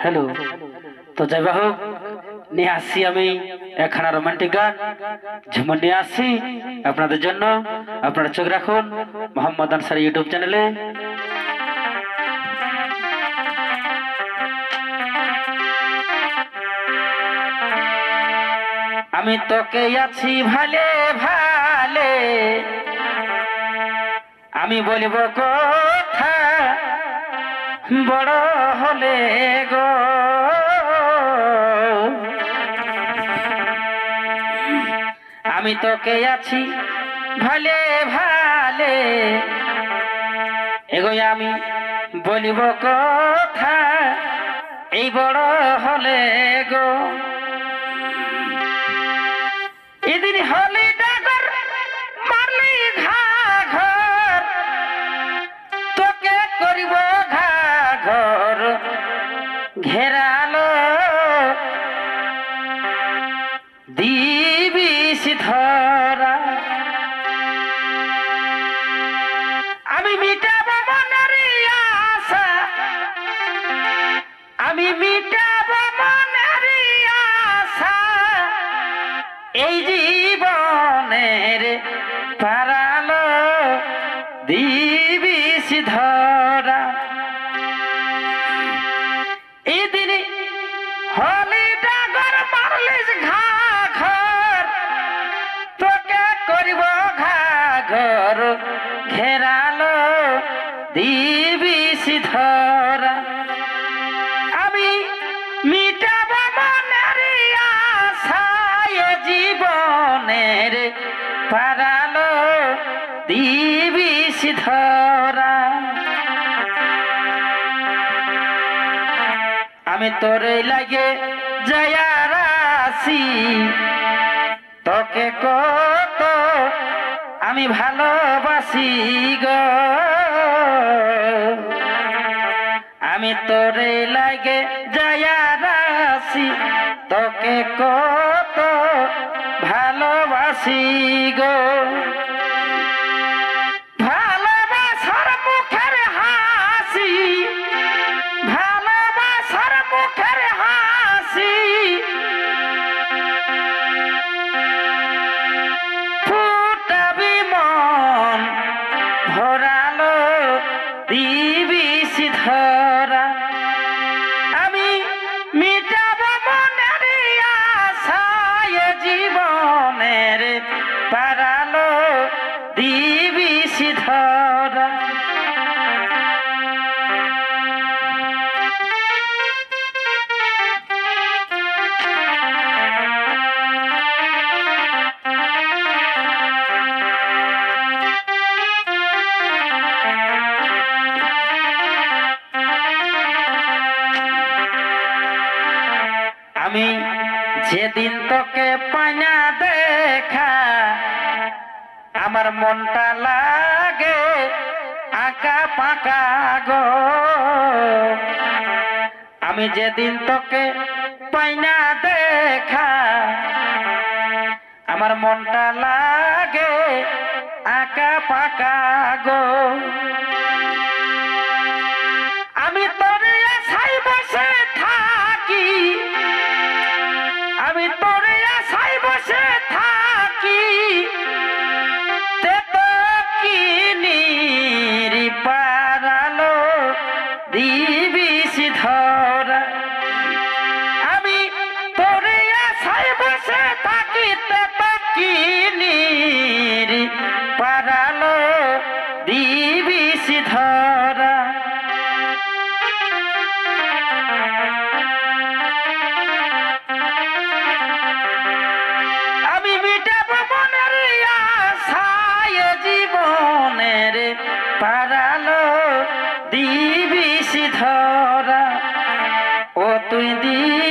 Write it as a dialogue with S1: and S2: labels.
S1: Hello. তো যাই হোক নিয়ে আসছি আমি একখানা রোমান্টিক গান ঝুমুর নিয়ে আসছি আপনাদের জন্য। আপনারা চোখ রাখুন মোহাম্মদ আনসারী ইউটিউব চ্যানেলে। আমি তোকে আছি ভালে ভালে, আমি বলিব কথা বড় হলে গো। আমি তোকে আছি ভালে ভালে, এগো আমি বলিব কথা এই বড় হলে গো। এদিন হলি ডাগর মারলি ঘাঘর, তোকে করিব ঘাঘর ঘেরালো দিবি ধরা। আমি মিটাব মনের আশা, আমি মিটাব মনের আশা, এই জীবনের পারালো দিবি ধরা। এদিন হলি ডাগর মারলিস ঘাঘর, তোকে করিব ঘাঘর ঘেরালো দিবি ধরা। আমি মিটাব মনের আশা, জীবনের পারালো দিবি ধরা। আমি তোরে লাগে জয়ার আসি, তোকে কত আমি ভালোবাসি গো। আমি তোরে লাগে জয়ার আসি, তোকে কত ভালোবাসি গো। ভালোবাসার মুখের হাসি, ভালোবাসার মুখের হাসি, ফুটাবি মন ভরালো দিবি ধরা। আমি মিটাব মনের আশা, জীবনের পারালো দিবি ধরা। আমি যেদিন তোকে পাইনা দেখা, আমার মনটা লাগে আঁকা পাকা গো। আমি যেদিন তোকে পাইনা দেখা, আমার মনটা লাগে আঁকা পাকা গো। আমি তোরে আশায় বসে থাকি, আমি তোরে আশায় বসে থাকি, তে তো কিনির পারালো দিবি ধরা। আমি তোরে আশায় বসে থাকি, তে তো কিনির পারালো দিবি ধরা। আমি মিটাব মনের আশা, জীবনের পারালো দিবি ধরা। ও তুই দি